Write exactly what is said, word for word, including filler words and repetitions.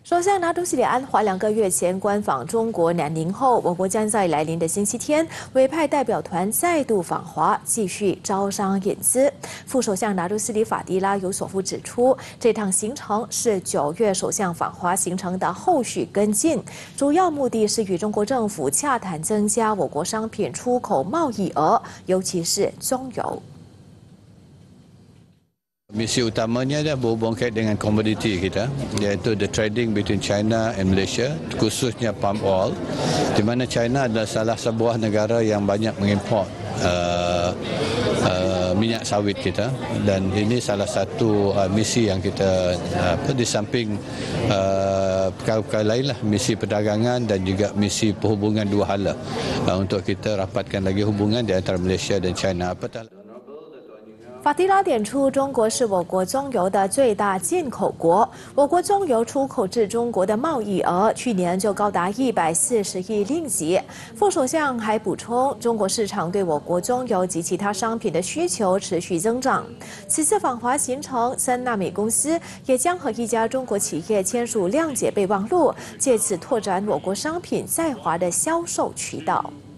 首相拿督斯里安华两个月前官访中国两年后，我国将在来临的星期天委派代表团再度访华，继续招商引资。副首相拿督斯里法蒂拉尤索夫指出，这趟行程是九月首相访华行程的后续跟进，主要目的是与中国政府洽谈增加我国商品出口贸易额，尤其是中油。 Misi utamanya adalah berhubung kait dengan komoditi kita, iaitu the trading between China and Malaysia, khususnya palm oil, di mana China adalah salah sebuah negara yang banyak mengimport uh, uh, minyak sawit kita, dan ini salah satu uh, misi yang kita uh, apa di samping uh, perkara-perkara lain lah, misi perdagangan dan juga misi perhubungan dua hala uh, untuk kita rapatkan lagi hubungan di antara Malaysia dan China. Apatah 法蒂拉点出，中国是我国中油的最大进口国，我国中油出口至中国的贸易额去年就高达一百四十亿令吉。副首相还补充，中国市场对我国中油及其他商品的需求持续增长。此次访华行程，三纳米公司也将和一家中国企业签署谅解备忘录，借此拓展我国商品在华的销售渠道。